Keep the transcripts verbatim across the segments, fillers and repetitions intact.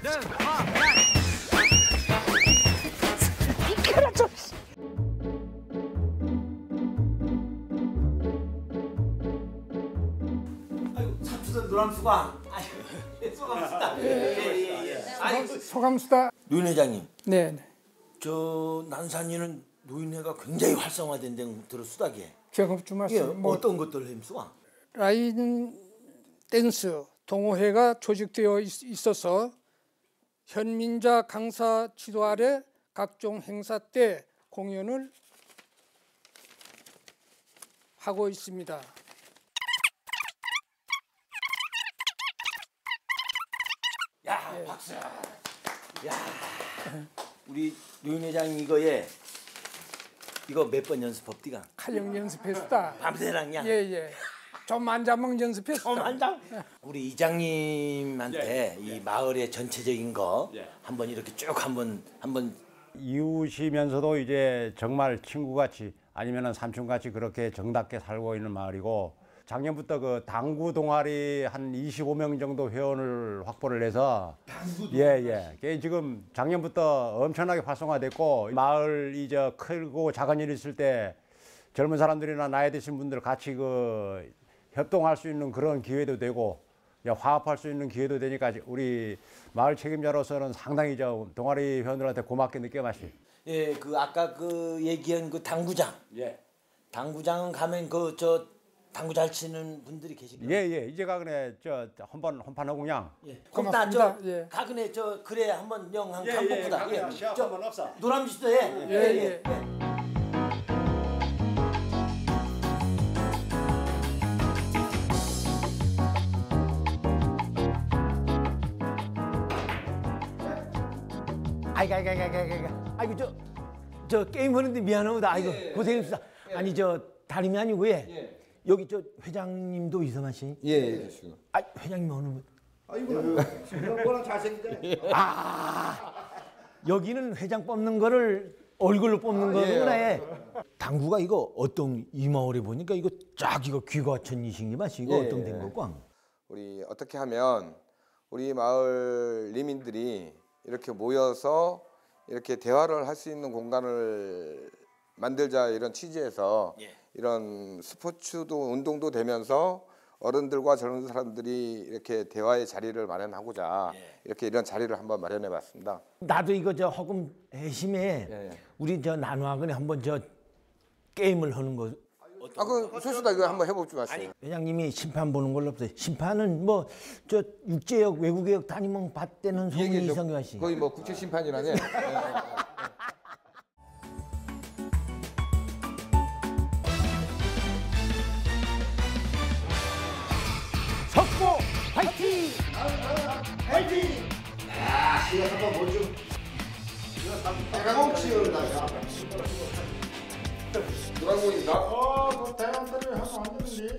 이거라 좀. 아이고 참수던 노람수가. 아이고 소감수다. 예예예. 아이고 소감수다. 노인 회장님. 네. 네. 저 난산이는 노인회가 굉장히 활성화된 데 들었수다게. 경험 좀 예, 하세요. 뭐 어떤 것들 힘수가? 라인 댄스 동호회가 조직되어 있, 있어서 현민자 강사 지도 아래 각종 행사 때 공연을 하고 있습니다. 야 예. 박수. 야 우리 노인 회장님 이거에 이거 몇 번 연습법디가? 칼령 연습했다. 밤새랑야. 예예. 좀 만자먹 연습했다. 좀 한장. 우리 이장님한테 예. 이 마을의 전체적인 거 예. 한번 이렇게 쭉 한번 한번 이웃이면서도 이제 정말 친구같이 아니면은 삼촌같이 그렇게 정답게 살고 있는 마을이고 작년부터 그 당구 동아리 한 이십오 명 정도 회원을 확보를 해서 예예. 예. 지금 작년부터 엄청나게 활성화됐고 마을 이제 크고 작은 일 있을 때 젊은 사람들이나 나이 드신 분들 같이 그 협동할 수 있는 그런 기회도 되고 화합할 수 있는 기회도 되니까 우리 마을 책임자로서는 상당히 저 동아리 회원들한테 고맙게 느껴마시. 예, 그 아까 그 얘기한 그 당구장. 예. 당구장 가면 그 저 당구 잘 치는 분들이 계시거든요. 예예. 이제가 그네 저 한번 한판하고 그냥. 예. 고맙습니다. 저 예. 가근에 저 그래 한번 영한 예, 간복보다. 예. 예. 저 한번 없어. 노람지도 예. 예, 예. 예. 예. 아이고 아이고 아이고 아이고 아이고 저 저 게임 하는데 미안합니다. 아이고 예, 고생했습니다. 예. 아니 저 다름이 아니고 예. 예. 여기 저 회장님도 이서만 씨. 예. 예. 아 회장님 어느 분? 아이고 그런 거랑 잘생기네. 아 여기는 회장 뽑는 거를 얼굴로 뽑는 아, 거구나. 예. 당구가 이거 어떤 이 마을에 보니까 이거 쫙 이거 귀과천이신기 맛이 이거 예. 어떤 된 거고? 우리 어떻게 하면 우리 마을 리민들이 이렇게 모여서 이렇게 대화를 할 수 있는 공간을 만들자 이런 취지에서 예. 이런 스포츠도 운동도 되면서 어른들과 젊은 사람들이 이렇게 대화의 자리를 마련하고자 예. 이렇게 이런 자리를 한번 마련해 봤습니다. 나도 이거 저 허금 해심에 예. 우리 저 나누학원에 한번 저 게임을 하는 거. 아, 그 소수다 이거 한번 해보지 마세요. 회장님이 심판 보는 걸로 없어요. 심판은 뭐 저 육제역 외국역 다니면 받대는 소문이 이성규 씨. 거의 뭐 국제 심판이라네. 석고 화이팅! 화이팅! 야, 이거 한번 뭐 좀. 이거 대가공 치우는 날이야. 노란공인가? 어, 그 대한테를 하면 안 되는데.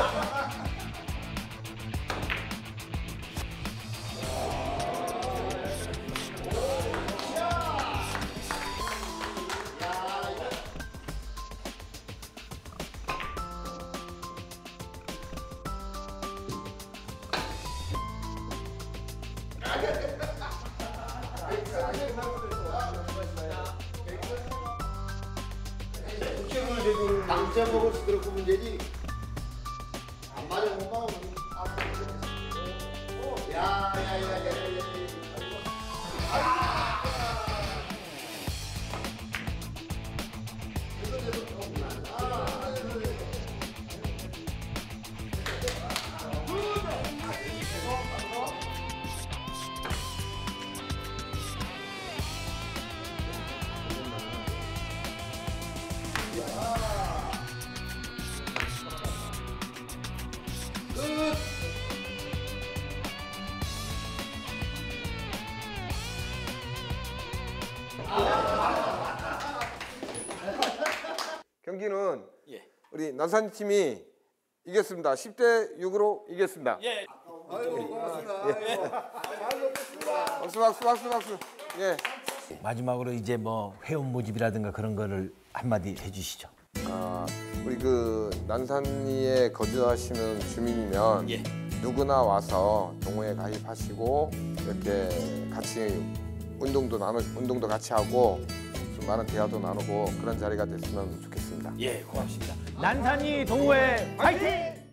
당자 먹을 수 그렇고 문제지. 안 맞아 못 먹으면 야야야야야. 경기는 예. 우리 난산 팀이 이겼습니다. 십 대 육으로 이겼습니다. 예. 아이고 고맙습니다. 예. 박수 박수 박수 박수. 예. 마지막으로 이제 뭐 회원 모집이라든가 그런 거를 한마디 해주시죠. 아, 우리 그 난산리에 거주하시는 주민이면 예. 누구나 와서 동호회 가입하시고 이렇게 같이 운동도 나누 운동도 같이 하고 좀 많은 대화도 나누고 그런 자리가 됐으면 좋겠습니다. 예, 고맙습니다. 난산이 동호회 화이팅!